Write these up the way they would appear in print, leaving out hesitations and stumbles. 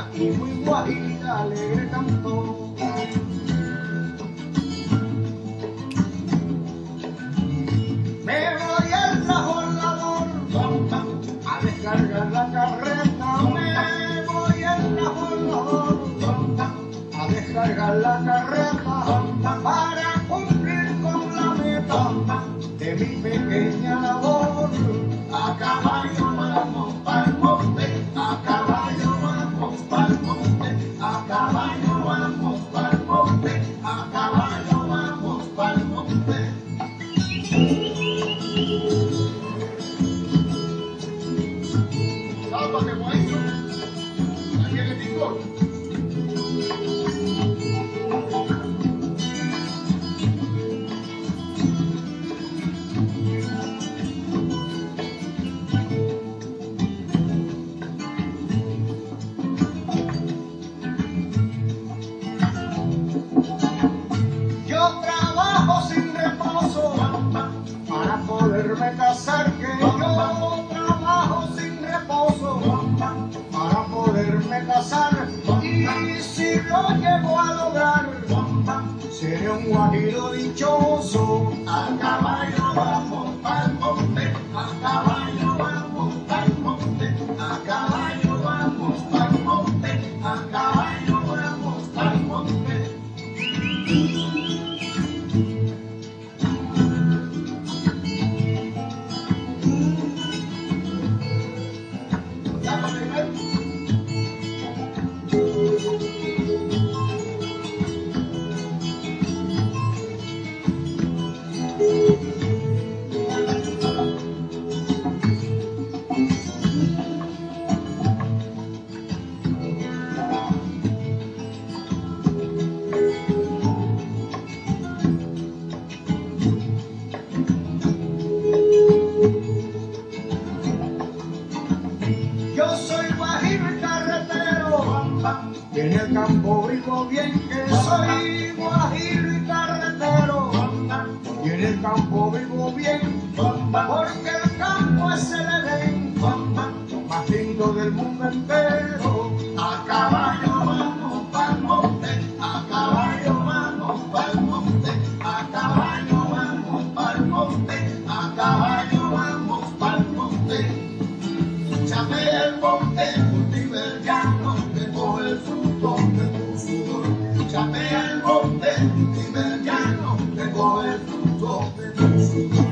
y muy guajira alegre cantó. Me voy al transbordador a descargar la carreta, me voy al transbordador a descargar la carreta para cumplir con la meta de mi pequeña labor. A caballo vamos pa'l monte, a caballo vamos pa'l monte, a caballo vamos pa'l monte, a caballo vamos pa'l monte. ¿Sabes qué fue eso? ¿Alguien le dijo? Yo trabajo sin reposo para poderme casar, que yo trabajo sin reposo para poderme casar, y si lo llego a lograr seré un guajiro dichoso. A caballo vamos pa'l monte, a caballo vamos pa'l monte, a caballo vamos pa'l monte, a caballo vamos pa'l monte. Yo soy guajiro y carretero, y en el campo vivo bien, que soy guajiro y carretero, y en el campo vivo bien, porque el campo es el Edén más lindo del mundo entero. A caballo vamos pa'l monte, a caballo vamos pa'l monte, a caballo vamos pa'l monte, a caballo vamos pa'l monte. Chame el monte, cultiva el llano, que coge el fruto de tu sudor. Chame el monte, cultiva el llano, que coge el fruto de tu sudor.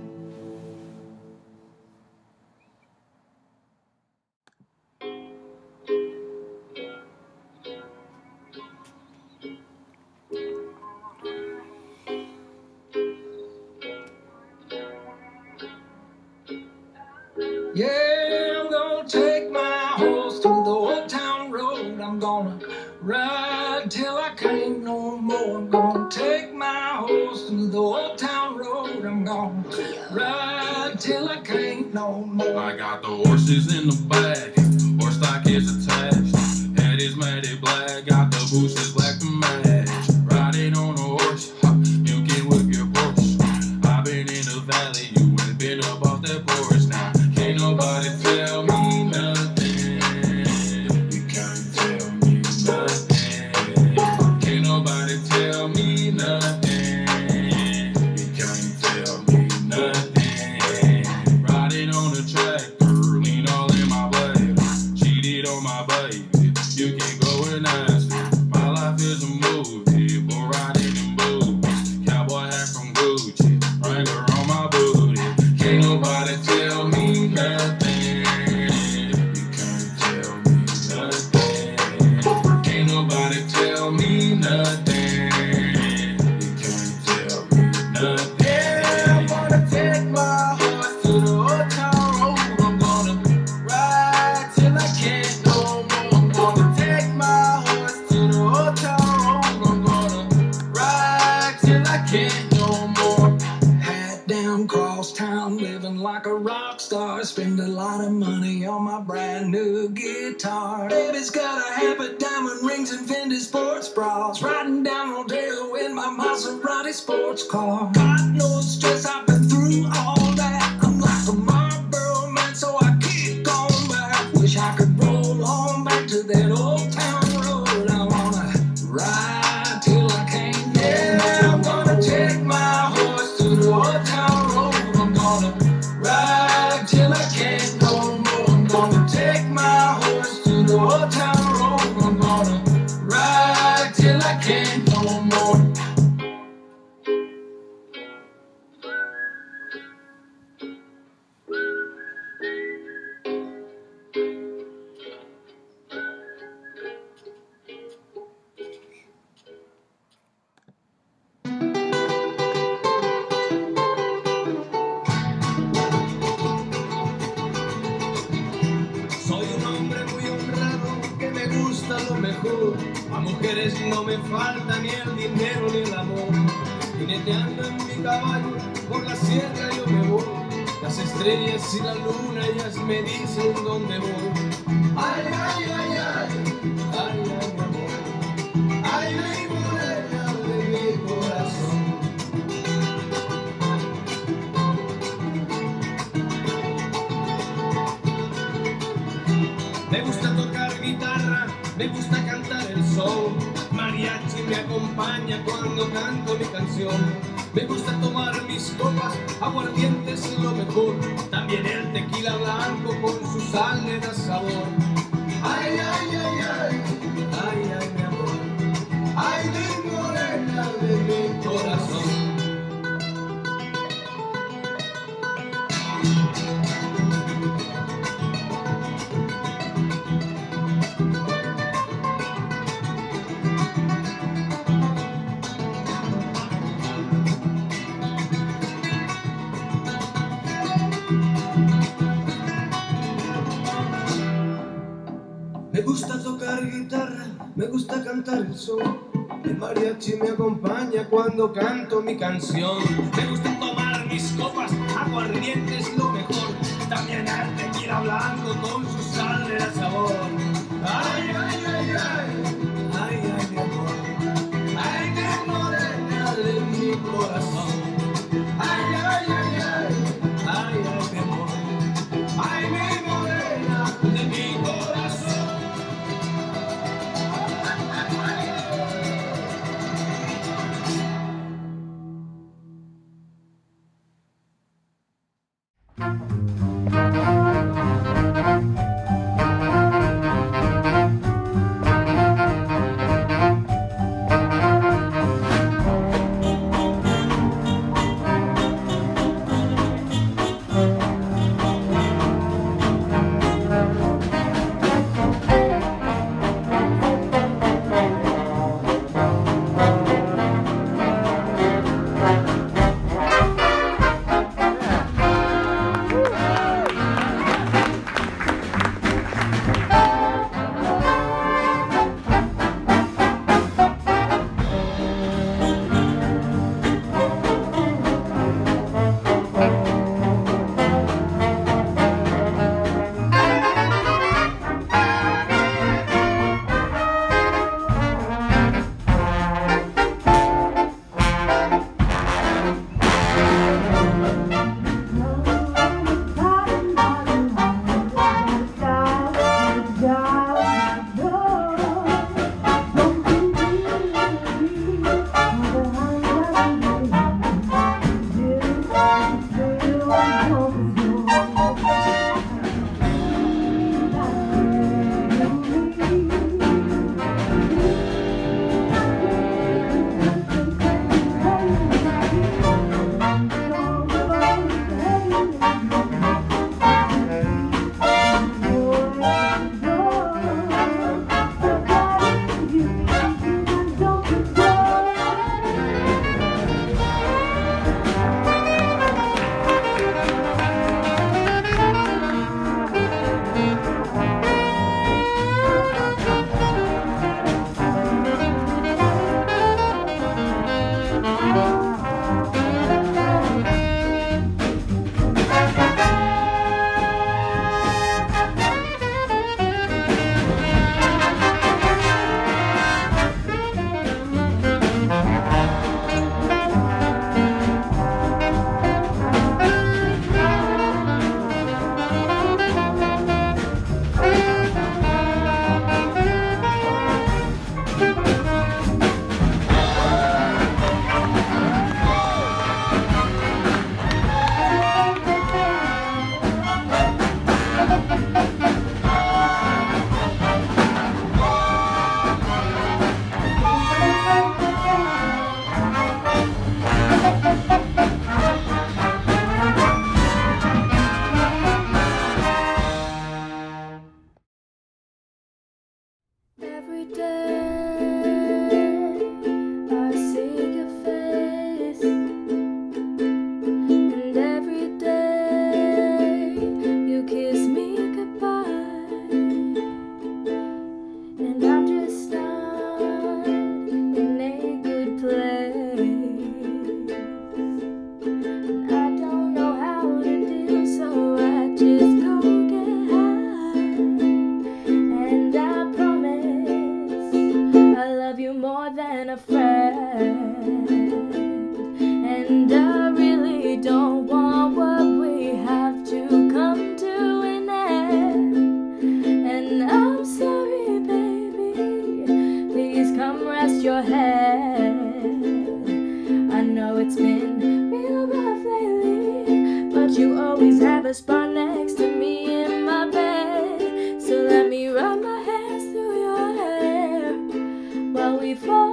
Yeah, I'm gonna take my horse to the old town road. I'm gonna ride till I can't no more. I'm gonna take my horse to the old town road. I'm gonna ride till I can't no more. I got the horses in the back, horse stock is attached. Head is matted black, got the boosters black to match. Riding on a horse, you can whip your Porsche. I've been in the valley, you ain't been up off that porch now. Can't nobody tell me nothing. You can't tell me nothing. Can't nobody tell me nothing. You can't tell me nothing. Riding on the tractor, lean all in my blade. Cheated on my baby, you can go and ask me. My life is a movie, but riding in boots. Cowboy hat from Gucci, Wrangler on my booty. Can't nobody tell me nothing. You can't tell me nothing. Can't nobody tell me nothing. You can't tell me nothing. Yeah, I'm gonna take my horse to the old town road. I'm gonna ride till I can't no more. I'm gonna take my horse to the old town road. I'm gonna ride till I can't no more. Hat down, cross town, living like a rock star. Spend a lot of money on my brand new guitar. Baby's got a habit, diamond rings and Fendi sports bras. Riding down Rodeo in my Maserati sports car. Got no stress, I've been through all that. I'm like a Marlboro man, so I keep going back. Wish I could roll on back to the that old town road. I wanna ride till I can't. Yeah, I'm gonna take my horse to the old town road. I'm gonna ride till I can't no more. I'm gonna take my horse to the old town road. I'm gonna ride till I can't no more. Soy un hombre muy honrado que me gusta lo mejor. A mujeres no me falta ni el dinero ni el amor. Jineteando en mi caballo por la sierra yo me voy. Las estrellas y la luna ellas me dicen dónde voy. Ay, ay, ay, ay, ay, ay, mi amor. Ay, mi morena de mi corazón. Me gusta tocar guitarra, me gusta cantar el sol. Mariachi me acompaña cuando canto mi canción. Me gusta tomar mis copas, aguardientes es lo mejor. También el tequila blanco con su sal le da sabor. Ay, ay, ay, ay, ay, ay, mi amor. Ay, mi morena de mi corazón. Me gusta tocar guitarra, me gusta cantar el sol. El mariachi me acompaña cuando canto mi canción. Me gusta tomar mis copas, aguardiente es lo mejor. También el tequila blanco con su sal le da sabor. Ay, ay, ay, ay, ay, ay, mi amor. Ay, mi morena de mi corazón. Ay, ay, ay, ay, ay, ay, mi amor. Ay, mi morena de mi corazón. day I see your face, and every day you kiss me goodbye, and I'm just not in a good place. I don't know how to deal, so I just go get high, and I promise I love you more than a friend, and I really don't want what we have to come to an end. And I'm sorry, baby, please come rest your head. I know it's been real rough lately, but you always have a spot next to me in my bed. So let me run my hands through your hair while we fall